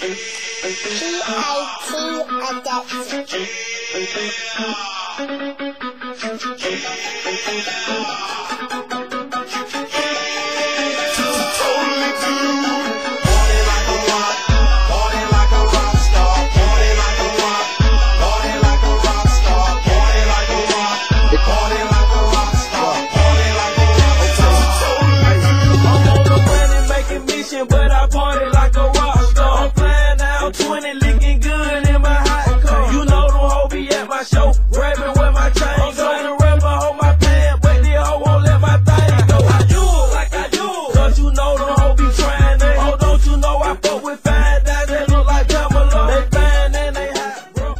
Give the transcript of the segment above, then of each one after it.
But I party like a rock star. I'm flying out 20, looking good in my hot car. You know them hoes be at my show, grabbing where my chain go. I'm trying to rap and hold my pants, but this hoe won't let my thing go. I do it like I do it, cause you know them hoes be trying that. Oh, don't you know I fuck with fine guys that look like Pamela. They fine and they hot, bro.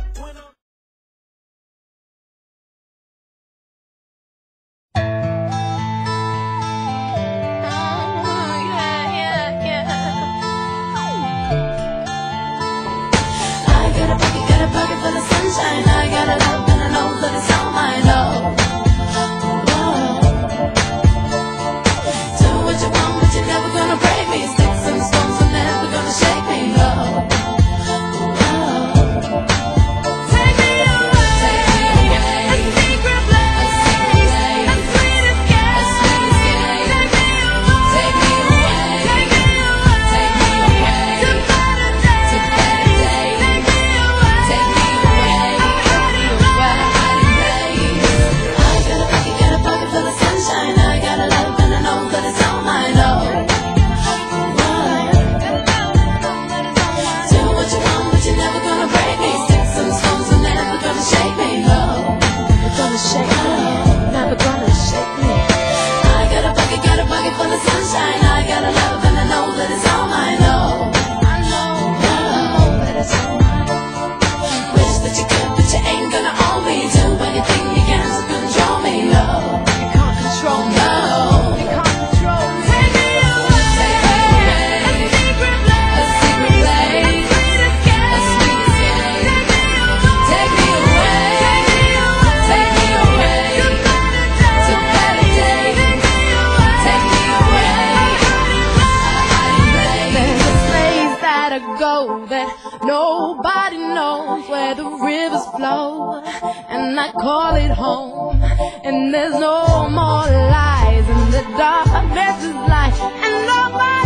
Sunshine, I got a love and I know that it's all mine, oh. Do what you want, but you're never gonna break me. Sticks and stones are never gonna shake me, oh. Take me away, a secret place, a sweet escape. Take me away, take me away, to better days. Take me away, take me away. That nobody knows where the rivers flow, and I call it home. And there's no more lies, and the darkness is light, and nobody